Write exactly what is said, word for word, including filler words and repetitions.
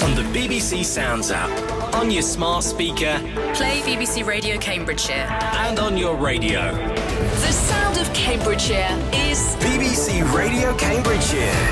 on the B B C Sounds app, on your smart speaker, Play B B C Radio Cambridgeshire. and on your radio. The sound of Cambridgeshire is B B C Radio Cambridgeshire.